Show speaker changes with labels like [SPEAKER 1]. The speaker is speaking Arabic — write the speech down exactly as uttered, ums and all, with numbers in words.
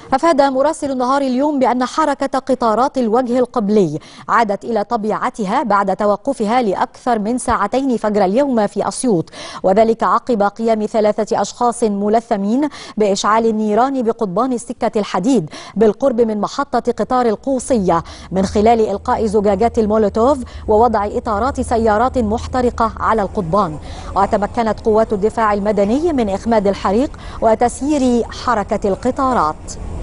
[SPEAKER 1] أفاد مراسل النهار اليوم بأن حركة قطارات الوجه القبلي عادت إلى طبيعتها بعد توقفها لأكثر من ساعتين فجر اليوم في أسيوط، وذلك عقب قيام ثلاثة أشخاص ملثمين بإشعال النيران بقضبان السكة الحديد بالقرب من محطة قطار القوصية من خلال إلقاء زجاجات المولوتوف ووضع إطارات سيارات محترقة على القضبان. وتمكنت قوات الدفاع المدني من إخماد الحريق وتسيير حركة القطارات.